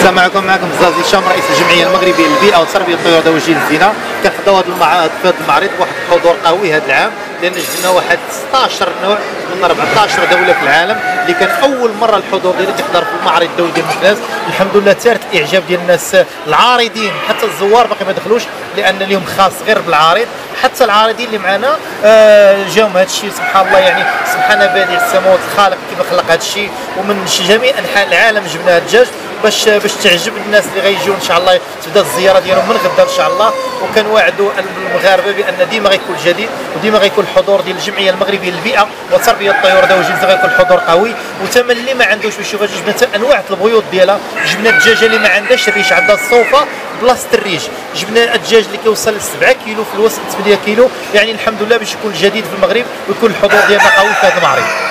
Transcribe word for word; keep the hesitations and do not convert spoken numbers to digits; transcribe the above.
كان معكم معكم زازي هشام رئيس الجمعيه المغربيه للبيئه وتربيه الطيور ذوي الزينه. كنحضروا هذا هذا المعرض بواحد الحضور قوي هذا العام، لان جبنا واحد ستطاش نوع من أربعطاش دوله في العالم، اللي كان اول مره الحضور ديالي تحضر في المعرض الدولي ديال المكناس. الحمد لله ثارت الاعجاب ديال الناس العارضين، حتى الزوار باقي ما دخلوش لان اليوم خاص غير بالعارض. حتى العارضين اللي معنا آه جاهم هذا الشيء، سبحان الله يعني سبحان بادع السماوات الخالق كيف خلق هذا الشيء. ومن جميع انحاء العالم جبنا هذا الدجاج باش باش تعجب الناس اللي غيجيو ان شاء الله. تبدا الزياره ديالهم من غدا ان شاء الله، وكنواعدوا المغاربه بان ديما غيكون جديد وديما غيكون الحضور ديال الجمعيه المغربيه للبيئه وتربيه الطيور ذوي الجنس غيكون حضور قوي. وثمن اللي ما عندوش باش يشوف جبنا انواع البيوض ديالها. جبنا الدجاجه اللي ما عندهاش الريش، عندها الصوفه بلاصه الريش. جبنا الدجاج اللي كيوصل ل سبعة كيلو في الوسط ثمانية كيلو، يعني الحمد لله باش يكون جديد في المغرب ويكون الحضور ديالنا قوي في هذا المعرض.